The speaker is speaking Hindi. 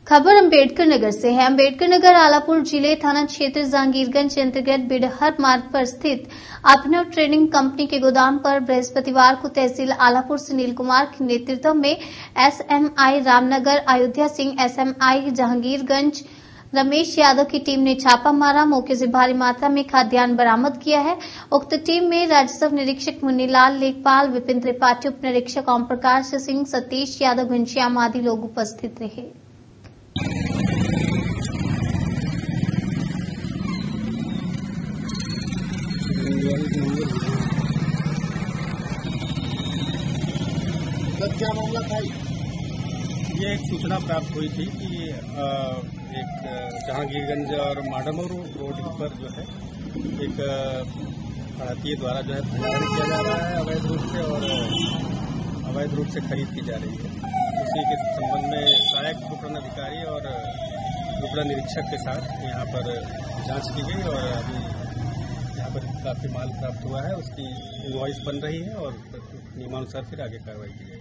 खबर अम्बेडकर नगर से है। अम्बेडकर नगर आलापुर जिले थाना क्षेत्र जहांगीरगंज अंतर्गत बिडहर मार्ग पर स्थित अभिनव ट्रेडिंग कंपनी के गोदाम पर बृहस्पतिवार को तहसील आलापुर सुनील कुमार के नेतृत्व में एसएमआई रामनगर, अयोध्या सिंह, एसएमआई जहांगीरगंज रमेश यादव की टीम ने छापा मारा। मौके से भारी मात्रा में खाद्यान्न बरामद किया है। उक्त टीम में राजस्व निरीक्षक मुन्नीलाल, लेखपाल, विपिन त्रिपाठी, उप निरीक्षक ओम प्रकाश सिंह, सतीश यादव, घनश्याम आदि लोग उपस्थित रहे। क्या मामला था? ये एक सूचना प्राप्त हुई थी कि एक जहांगीरगंज और माडमोर रोड पर जो है एक भारतीय द्वारा जो है भंडारण किया जा रहा है अवैध रूप से, और अवैध रूप से खरीद की जा रही है। उसी के संबंध में सहायक विपणन अधिकारी और विपणन निरीक्षक के साथ यहाँ पर जांच की गई और अभी यहाँ पर काफी माल प्राप्त हुआ है। उसकी इनवॉइस बन रही है और नियमानुसार फिर आगे कार्रवाई की जाएगी।